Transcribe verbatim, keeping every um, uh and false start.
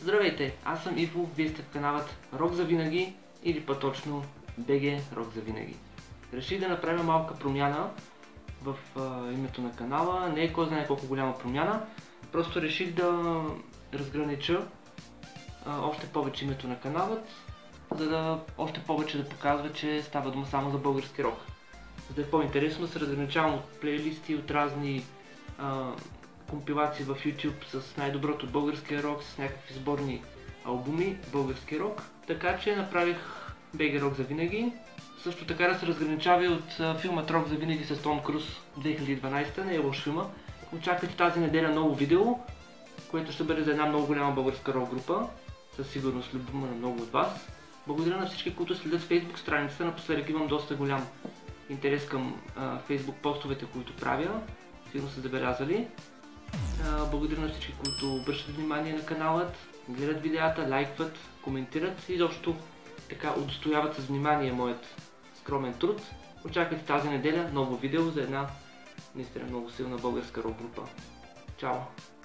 Здравейте, аз съм Иво, вие сте в каналът Рок за винаги или по-точно би джи Рок за винаги. Реших да направя малка промяна в а, името на канала, не е кой знае колко голяма промяна, просто реших да разгранича а, още повече името на каналът, за да още повече да показва, че става дума само за български рок. За да е по-интересно да се разграничавам от плейлисти, от разни а, компилации в YouTube с най-доброто българския рок, с някакви сборни албуми български рок. Така че направих би джи Рок за винаги. Също така да се разграничава и от а, филмът Рок за винаги с Том Круз две хиляди и дванадесета, не е лош филма. Очаквайте тази неделя ново видео, което ще бъде за една много голяма българска рок група. Със сигурност любима на много от вас. Благодаря на всички, които следят Facebook страницата. Напоследък имам доста голям интерес към а, Facebook постовете, които правя. Сигурно сте забелязали. А, благодаря на всички, които обръщат внимание на каналът, гледат видеята, лайкват, коментират и изобщо така удостояват с внимание моят скромен труд. Очаквайте тази неделя ново видео за една наистина много силна българска рок група. Чао!